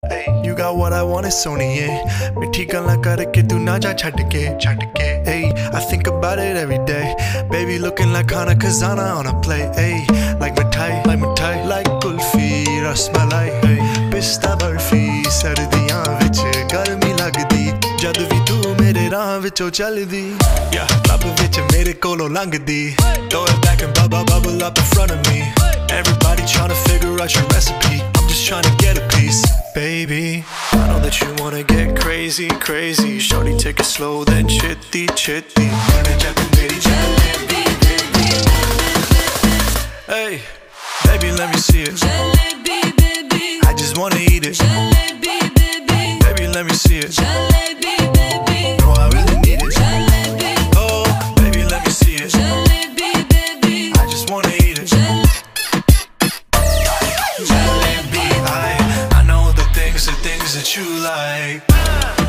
You got what I want, it's सोनिए मिठी गल्लां करके तू ना जा छड़ के Hey, I think about it every day. Baby looking like Khana Khazana on a plate. Hey, like mithai, like kulfi, rasmalai. Hey, pista barfi, sardiyan vich garmi lagdi. Jad vi tu mere raah vichon chaldi. Yeah, club vich mere kolo langdi. Throw it back and bubble up in front of me. Everybody tryna figure out your recipe. I'm just tryna get a piece. Baby, I know that you wanna get crazy. Shorty, take it slow, then chitty. Hey, baby, let me see it. Jalebi, baby. I just wanna eat it. Jalebi, baby. Baby, let me see it. Jalebi, baby. No, I really need it. Jalebi. Oh, baby, let me see it. Jalebi, baby. I just wanna eat it. Jalebi, I know the things that you like.